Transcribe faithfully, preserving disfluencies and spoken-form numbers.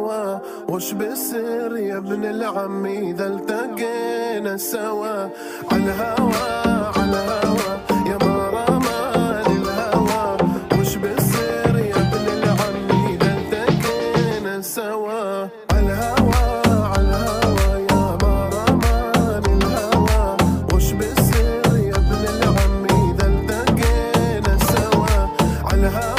الهوى وش بيصير يا ابن العم إذا التقينا سوا؟ عالهوى عالهوى يا ما رماني الهوى وش بيصير يا ابن العم إذا التقينا سوا؟ عالهوى عالهوى يا ما رماني الهوى وش بيصير يا ابن العم إذا التقينا سوا؟ عالهوى